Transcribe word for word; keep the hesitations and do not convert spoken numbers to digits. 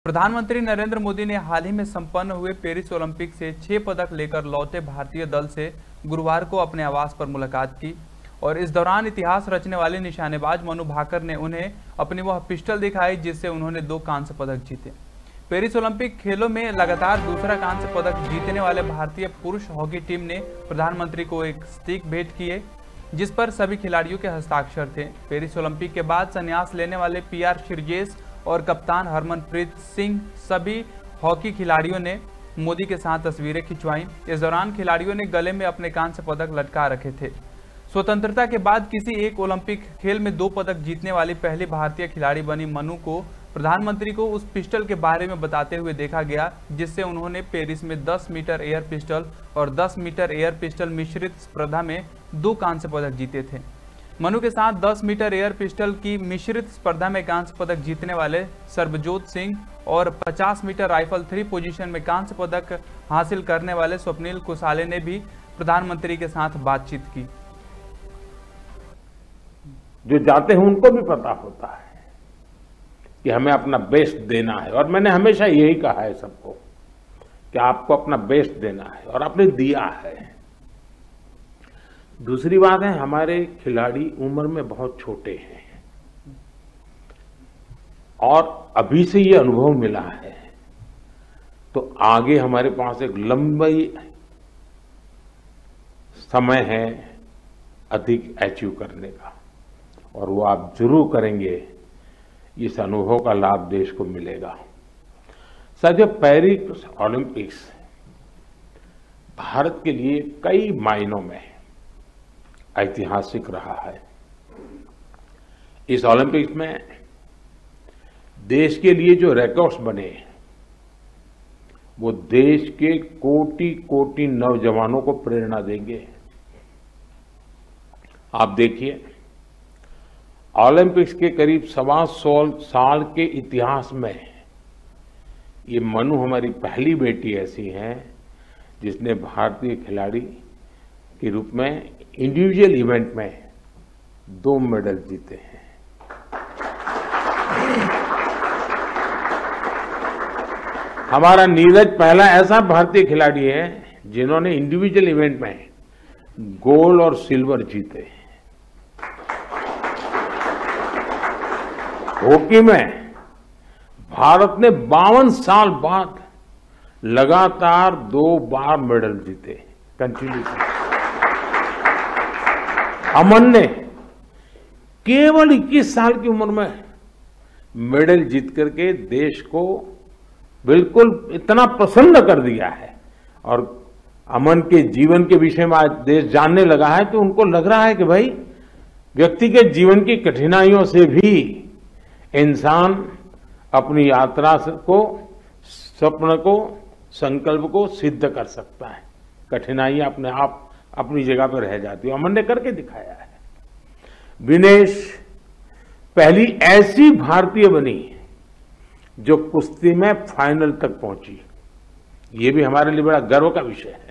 प्रधानमंत्री नरेंद्र मोदी ने हाल ही में संपन्न हुए पेरिस ओलंपिक से छह पदक लेकर लौटे भारतीय दल से गुरुवार को अपने आवास पर मुलाकात की और इस दौरान इतिहास रचने वाले निशानेबाज मनु भाकर ने उन्हें अपनी वह पिस्टल दिखाई जिससे उन्होंने दो कांस्य पदक जीते। पेरिस ओलंपिक खेलों में लगातार दूसरा कांस्य पदक जीतने वाले भारतीय पुरुष हॉकी टीम ने प्रधानमंत्री को एक स्टिक भेंट किए जिस पर सभी खिलाड़ियों के हस्ताक्षर थे। पेरिस ओलंपिक के बाद संन्यास लेने वाले पी आर श्रीजेश और कप्तान हरमनप्रीत सिंह सभी हॉकी खिलाड़ियों ने मोदी के साथ तस्वीरें खिंचवाईं। इस दौरान खिलाड़ियों ने गले में अपने कांस्य पदक लटका रखे थे। स्वतंत्रता के बाद किसी एक ओलंपिक खेल में दो पदक जीतने वाली पहली भारतीय खिलाड़ी बनी मनु को प्रधानमंत्री को उस पिस्टल के बारे में बताते हुए देखा गया जिससे उन्होंने पेरिस में दस मीटर एयर पिस्टल और दस मीटर एयर पिस्टल मिश्रित स्पर्धा में दो कांस्य पदक जीते थे। मनु के साथ दस मीटर एयर पिस्टल की मिश्रित स्पर्धा में कांस्य पदक जीतने वाले सर्बजोत सिंह और पचास मीटर राइफल थ्री पोजीशन में कांस्य पदक हासिल करने वाले स्वप्निल कुसाले ने भी प्रधानमंत्री के साथ बातचीत की। जो जाते हैं उनको भी पता होता है कि हमें अपना बेस्ट देना है और मैंने हमेशा यही कहा है सबको कि आपको अपना बेस्ट देना है और आपने दिया है। दूसरी बात है, हमारे खिलाड़ी उम्र में बहुत छोटे हैं और अभी से ये अनुभव मिला है तो आगे हमारे पास एक लंबी समय है अधिक अचीव करने का और वो आप जरूर करेंगे। इस अनुभव का लाभ देश को मिलेगा। साथियों, पेरिस ओलंपिक्स भारत के लिए कई मायनों में ऐतिहासिक रहा है। इस ओलंपिक्स में देश के लिए जो रिकॉर्ड्स बने वो देश के कोटि कोटि नौजवानों को प्रेरणा देंगे। आप देखिए, ओलंपिक्स के करीब सवा सौ साल के इतिहास में ये मनु हमारी पहली बेटी ऐसी है जिसने भारतीय खिलाड़ी के रूप में इंडिविजुअल इवेंट में दो मेडल जीते हैं। हमारा नीरज पहला ऐसा भारतीय खिलाड़ी है जिन्होंने इंडिविजुअल इवेंट में गोल्ड और सिल्वर जीते हैं। हॉकी में भारत ने बावन साल बाद लगातार दो बार मेडल जीते कंटिन्यू। अमन ने केवल इक्कीस साल की उम्र में मेडल जीत करके देश को बिल्कुल इतना प्रसन्न कर दिया है और अमन के जीवन के विषय में आज देश जानने लगा है तो उनको लग रहा है कि भाई व्यक्ति के जीवन की कठिनाइयों से भी इंसान अपनी यात्रा को, स्वप्न को, संकल्प को सिद्ध कर सकता है। कठिनाइयां अपने आप अपनी जगह पर रह जाती है। अमन ने करके दिखाया है। विनेश पहली ऐसी भारतीय बनी जो कुश्ती में फाइनल तक पहुंची। ये भी हमारे लिए बड़ा गर्व का विषय है।